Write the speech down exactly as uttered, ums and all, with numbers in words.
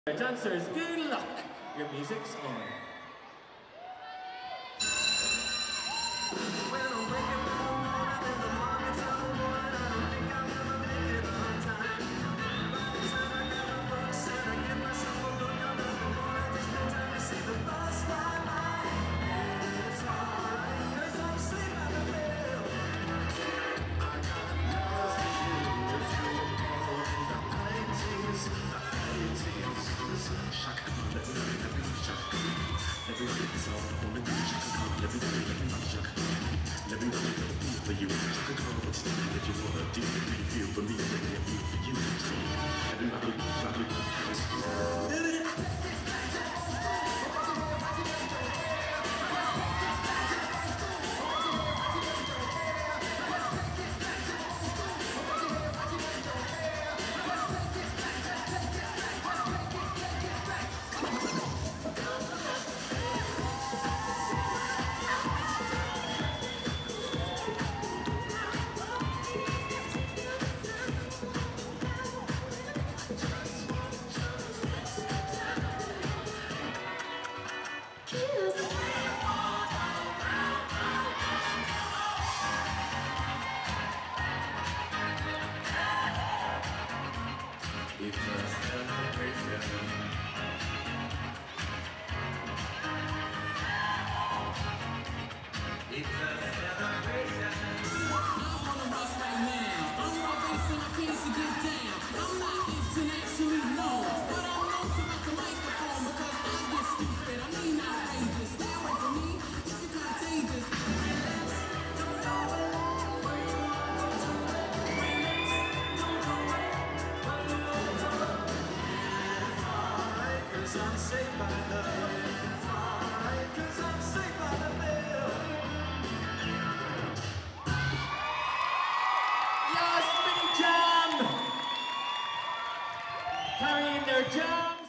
Dancers, good luck! Your music's on. Let me know feel for you. Shaka Khan, what's the thing that you wanna do? Do you feel for me? Let me feel for you. Everybody, everybody. It's a celebration. It's a celebration. I'm on the bus right now. I'm not basing my kids to get down. I'm not internationally known, but I'm known to rock the microphone because I get stupid. I mean outrageous. Stay away from me. It's contagious. I'm saved by the it's alright, cause I'm saved by the bell. Yes, mini jam! Carrying their jam!